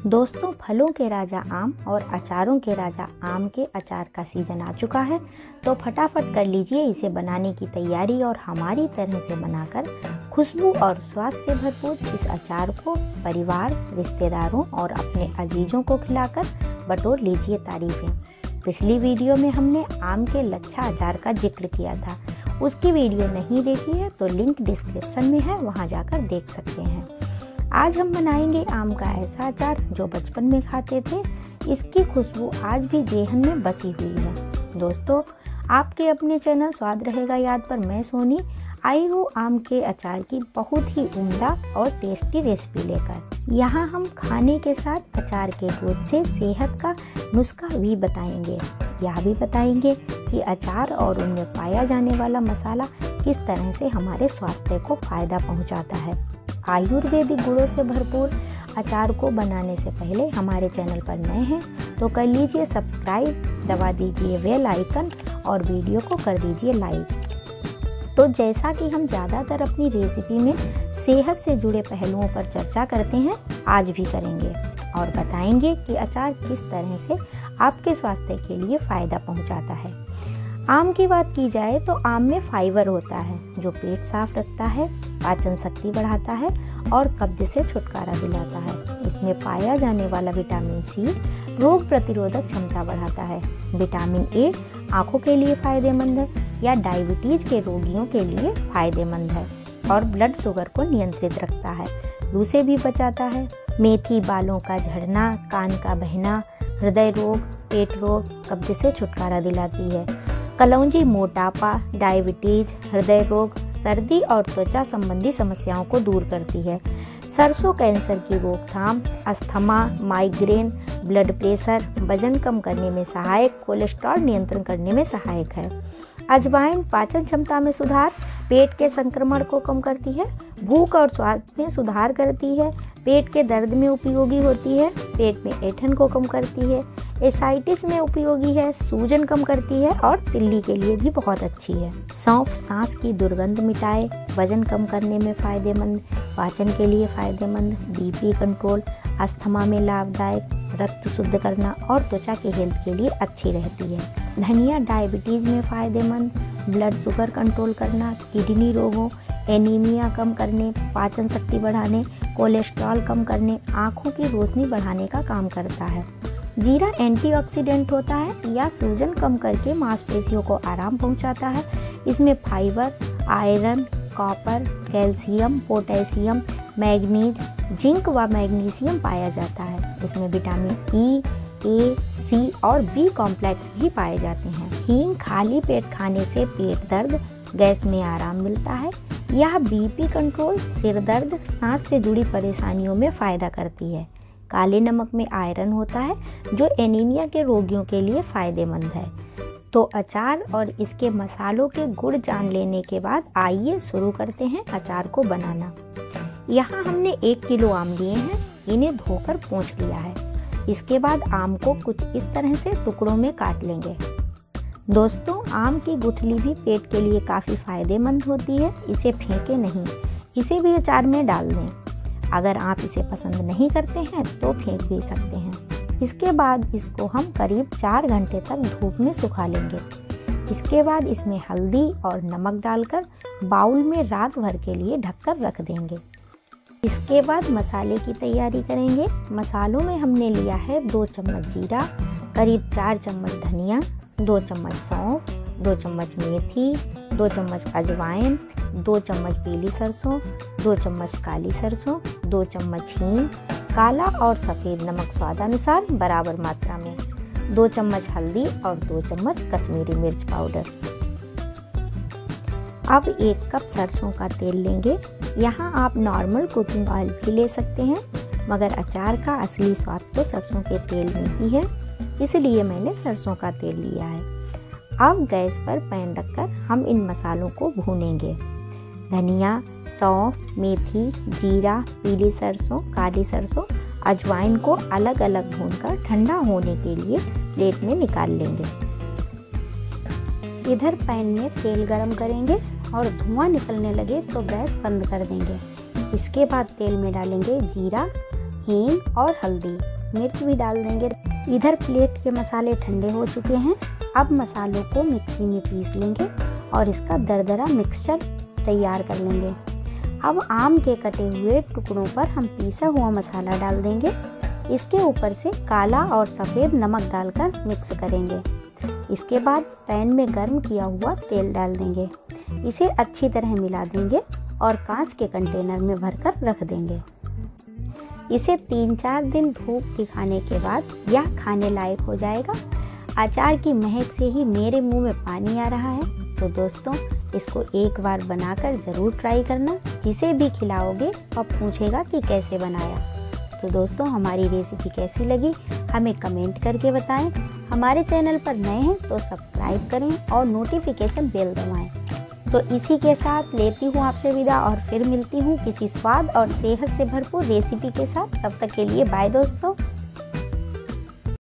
दोस्तों, फलों के राजा आम और अचारों के राजा आम के अचार का सीज़न आ चुका है, तो फटाफट कर लीजिए इसे बनाने की तैयारी और हमारी तरह से बनाकर खुशबू और स्वाद से भरपूर इस अचार को परिवार, रिश्तेदारों और अपने अजीजों को खिलाकर बटोर लीजिए तारीफें। पिछली वीडियो में हमने आम के लच्छा अचार का जिक्र किया था, उसकी वीडियो नहीं देखी है तो लिंक डिस्क्रिप्शन में है, वहाँ जाकर देख सकते हैं। आज हम बनाएंगे आम का ऐसा अचार जो बचपन में खाते थे। इसकी खुशबू आज भी जेहन में बसी हुई है। दोस्तों, आपके अपने चैनल स्वाद रहेगा याद पर मैं सोनी आई हूँ आम के अचार की बहुत ही उम्दा और टेस्टी रेसिपी लेकर। यहाँ हम खाने के साथ अचार के दूध से सेहत का नुस्खा भी बताएंगे। यह भी बताएंगे कि अचार और उनमें पाया जाने वाला मसाला किस तरह से हमारे स्वास्थ्य को फायदा पहुँचाता है। आयुर्वेदिक गुणों से भरपूर अचार को बनाने से पहले हमारे चैनल पर नए हैं तो कर लीजिए सब्सक्राइब, दबा दीजिए बेल आइकन और वीडियो को कर दीजिए लाइक। तो जैसा कि हम ज़्यादातर अपनी रेसिपी में सेहत से जुड़े पहलुओं पर चर्चा करते हैं, आज भी करेंगे और बताएंगे कि अचार किस तरह से आपके स्वास्थ्य के लिए फ़ायदा पहुंचाता है। आम की बात की जाए तो आम में फाइबर होता है जो पेट साफ रखता है, पाचन शक्ति बढ़ाता है और कब्ज से छुटकारा दिलाता है। इसमें पाया जाने वाला विटामिन सी रोग प्रतिरोधक क्षमता बढ़ाता है। विटामिन ए आँखों के लिए फायदेमंद है या डायबिटीज के रोगियों के लिए फायदेमंद है और ब्लड शुगर को नियंत्रित रखता है, लू से भी बचाता है। मेथी बालों का झड़ना, कान का बहना, हृदय रोग, पेट रोग, कब्ज से छुटकारा दिलाती है। कलौंजी मोटापा, डायबिटीज, हृदय रोग, सर्दी और त्वचा संबंधी समस्याओं को दूर करती है। सरसों कैंसर की रोकथाम, अस्थमा, माइग्रेन, ब्लड प्रेशर, वजन कम करने में सहायक, कोलेस्ट्रॉल नियंत्रण करने में सहायक है। अजवाइन पाचन क्षमता में सुधार, पेट के संक्रमण को कम करती है, भूख और स्वाद में सुधार करती है, पेट के दर्द में उपयोगी होती है, पेट में ऐंठन को कम करती है, एसाइटिस में उपयोगी है, सूजन कम करती है और तिल्ली के लिए भी बहुत अच्छी है। सौंफ सांस की दुर्गंध मिटाए, वजन कम करने में फायदेमंद, पाचन के लिए फायदेमंद, बीपी कंट्रोल, अस्थमा में लाभदायक, रक्त शुद्ध करना और त्वचा के हेल्थ के लिए अच्छी रहती है। धनिया डायबिटीज में फायदेमंद, ब्लड शुगर कंट्रोल करना, किडनी रोगों, एनीमिया कम करने, पाचन शक्ति बढ़ाने, कोलेस्ट्रॉल कम करने, आँखों की रोशनी बढ़ाने का काम करता है। जीरा एंटीऑक्सीडेंट होता है या सूजन कम करके मांसपेशियों को आराम पहुंचाता है। इसमें fibre, iron, copper, calcium, potassium, manganese, zinc व मैग्नीशियम पाया जाता है। इसमें विटामिन ई, ए, सी और बी कॉम्प्लेक्स भी पाए जाते हैं। हींग खाली पेट खाने से पेट दर्द, गैस में आराम मिलता है। यह बीपी कंट्रोल, सिर दर्द, सांस से जुड़ी परेशानियों में फ़ायदा करती है। काले नमक में आयरन होता है जो एनीमिया के रोगियों के लिए फ़ायदेमंद है। तो अचार और इसके मसालों के गुण जान लेने के बाद आइए शुरू करते हैं अचार को बनाना। यहाँ हमने 1 किलो आम लिए हैं, इन्हें धोकर पोंछ लिया है। इसके बाद आम को कुछ इस तरह से टुकड़ों में काट लेंगे। दोस्तों, आम की गुठली भी पेट के लिए काफ़ी फायदेमंद होती है, इसे फेंके नहीं, इसे भी अचार में डाल दें। अगर आप इसे पसंद नहीं करते हैं तो फेंक भी सकते हैं। इसके बाद इसको हम करीब 4 घंटे तक धूप में सुखा लेंगे। इसके बाद इसमें हल्दी और नमक डालकर बाउल में रात भर के लिए ढककर रख देंगे। इसके बाद मसाले की तैयारी करेंगे। मसालों में हमने लिया है 2 चम्मच जीरा, करीब 4 चम्मच धनिया, 2 चम्मच सौंफ, 2 चम्मच मेथी, 2 चम्मच अजवाइन, 2 चम्मच पीली सरसों, 2 चम्मच काली सरसों, 2 चम्मच हींग, काला और सफ़ेद नमक स्वादानुसार बराबर मात्रा में, 2 चम्मच हल्दी और 2 चम्मच कश्मीरी मिर्च पाउडर। अब 1 कप सरसों का तेल लेंगे। यहाँ आप नॉर्मल कुकिंग ऑयल भी ले सकते हैं, मगर अचार का असली स्वाद तो सरसों के तेल में ही है, इसलिए मैंने सरसों का तेल लिया है। अब गैस पर पैन रखकर हम इन मसालों को भूनेंगे। धनिया, सौंफ, मेथी, जीरा, पीली सरसों, काली सरसों, अजवाइन को अलग अलग भूनकर ठंडा होने के लिए प्लेट में निकाल लेंगे। इधर पैन में तेल गरम करेंगे और धुआं निकलने लगे तो गैस बंद कर देंगे। इसके बाद तेल में डालेंगे जीरा, हींग और हल्दी, मिर्च भी डाल देंगे। इधर प्लेट के मसाले ठंडे हो चुके हैं। अब मसालों को मिक्सी में पीस लेंगे और इसका दरदरा मिक्सचर तैयार कर लेंगे। अब आम के कटे हुए टुकड़ों पर हम पीसा हुआ मसाला डाल देंगे। इसके ऊपर से काला और सफ़ेद नमक डालकर मिक्स करेंगे। इसके बाद पैन में गर्म किया हुआ तेल डाल देंगे। इसे अच्छी तरह मिला देंगे और कांच के कंटेनर में भरकर रख देंगे। इसे 3-4 दिन धूप दिखाने के बाद यह खाने लायक हो जाएगा। अचार की महक से ही मेरे मुंह में पानी आ रहा है। तो दोस्तों, इसको एक बार बनाकर ज़रूर ट्राई करना। जिसे भी खिलाओगे और पूछेगा कि कैसे बनाया। तो दोस्तों, हमारी रेसिपी कैसी लगी हमें कमेंट करके बताएं। हमारे चैनल पर नए हैं तो सब्सक्राइब करें और नोटिफिकेशन बेल दबाएं। तो इसी के साथ लेती हूँ आपसे विदा और फिर मिलती हूँ किसी स्वाद और सेहत से भरपूर रेसिपी के साथ। तब तक के लिए बाय दोस्तों।